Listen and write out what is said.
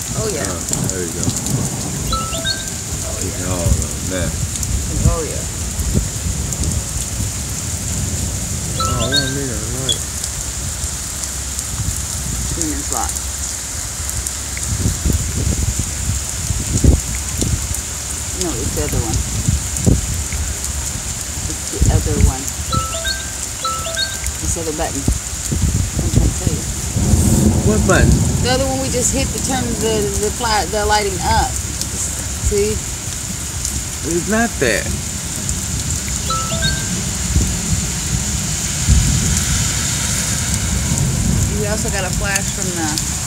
Oh yeah. There you go. Keep it all up there. Oh yeah. Oh, I want me to right. 2 minutes lock. No, it's the other one. It's the other one. This other button. I'm trying to tell you. What button? The other one we just hit to turn the lighting up. See? It's not that. You also got a flash from the